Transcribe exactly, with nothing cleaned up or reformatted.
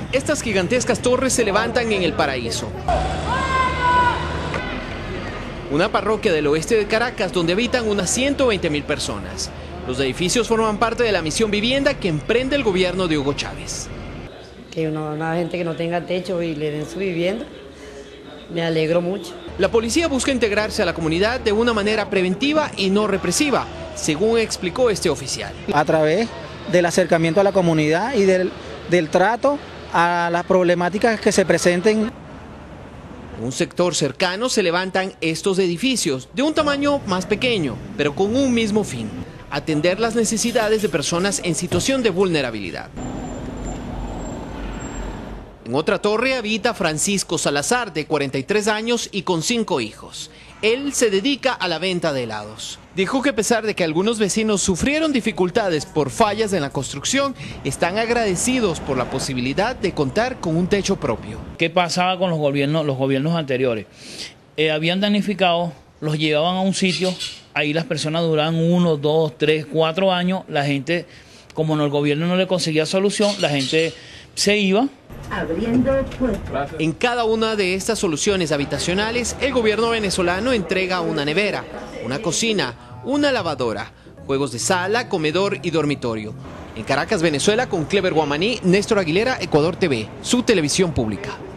Estas gigantescas torres se levantan en el paraíso, una parroquia del oeste de Caracas donde habitan unas ciento veinte mil personas. Los edificios forman parte de la misión vivienda que emprende el gobierno de Hugo Chávez. Que una, una gente que no tenga techo y le den su vivienda, me alegro mucho. La policía busca integrarse a la comunidad de una manera preventiva y no represiva, según explicó este oficial. A través del acercamiento a la comunidad y del, del trato a las problemáticas que se presenten. En un sector cercano se levantan estos edificios, de un tamaño más pequeño, pero con un mismo fin: atender las necesidades de personas en situación de vulnerabilidad. En otra torre habita Francisco Salazar, de cuarenta y tres años y con cinco hijos. Él se dedica a la venta de helados. Dijo que a pesar de que algunos vecinos sufrieron dificultades por fallas en la construcción, están agradecidos por la posibilidad de contar con un techo propio. ¿Qué pasaba con los gobiernos, los gobiernos anteriores? Eh, habían damnificado, los llevaban a un sitio, ahí las personas duraban uno, dos, tres, cuatro años, la gente, como no, el gobierno no le conseguía solución, la gente se iba. En cada una de estas soluciones habitacionales, el gobierno venezolano entrega una nevera, una cocina, una lavadora, juegos de sala, comedor y dormitorio. En Caracas, Venezuela, con Clever Guamaní, Néstor Aguilera, Ecuador T V, su televisión pública.